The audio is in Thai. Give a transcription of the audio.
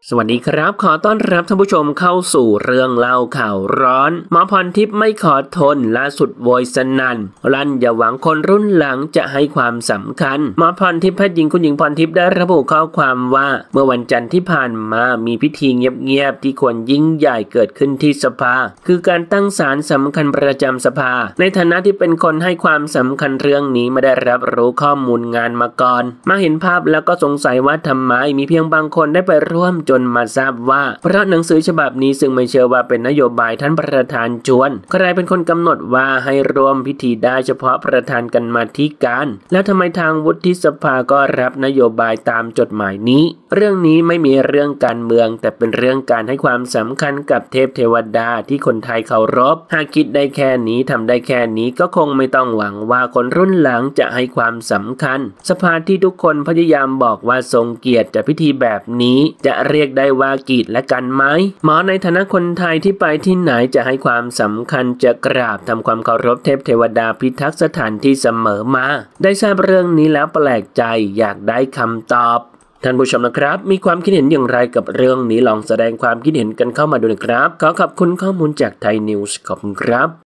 สวัสดีครับขอต้อนรับท่านผู้ชมเข้าสู่เรื่องเล่าข่าวร้อนหมอพรทิพย์ไม่ขอทนล่าสุดโวยสนั่นลั่นอย่าหวังคนรุ่นหลังจะให้ความสำคัญหมอพรทิพย์แพทย์หญิงคุณหญิงพรทิพย์ได้ระบุข้อความว่าเมื่อวันจันทร์ที่ผ่านมามีพิธีเงียบๆที่ควรยิ่งใหญ่เกิดขึ้นที่สภาคือการตั้งศาลสำคัญประจำสภาในฐานะที่เป็นคนให้ความสำคัญเรื่องนี้ไม่ได้รับรู้ข้อมูลงานมาก่อนมาเห็นภาพแล้วก็สงสัยว่าทำไมมีเพียงบางคนได้ไปร่วมจนมาทราบว่าเพราะหนังสือฉบับนี้ซึ่งไม่เชื่อว่าเป็นนโยบายท่านประธานชวนใครเป็นคนกำหนดว่าให้ร่วมพิธีได้เฉพาะประธานกรรมาธิการแล้วทำไมทางวุฒิสภาก็รับนโยบายตามจดหมายนี้เรื่องนี้ไม่มีเรื่องการเมืองแต่เป็นเรื่องการให้ความสำคัญกับเทพเทวดาที่คนไทยเคารพหากคิดได้แค่นี้ทำได้แค่นี้ก็คงไม่ต้องหวังว่าคนรุ่นหลังจะให้ความสำคัญสภาที่ทุกคนพยายามบอกว่าทรงเกียรติจากพิธีแบบนี้จะเรียกได้ว่ากีดและกันไหมหมอในฐานะคนไทยที่ไปที่ไหนจะให้ความสำคัญจะกราบทำความเคารพเทพเทวดาพิทักษ์สถานที่เสมอมาได้ทราบเรื่องนี้แล้วแปลกใจอยากได้คำตอบท่านผู้ชมนะครับมีความคิดเห็นอย่างไรกับเรื่องนี้ลองแสดงความคิดเห็นกันเข้ามาดูนะครับขอขอบคุณข้อมูลจากไทยนิวส์ขอบคุณครับ